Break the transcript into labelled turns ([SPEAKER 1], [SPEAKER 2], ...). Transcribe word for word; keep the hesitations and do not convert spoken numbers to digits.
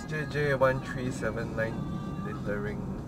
[SPEAKER 1] X J J one three seven nine E littering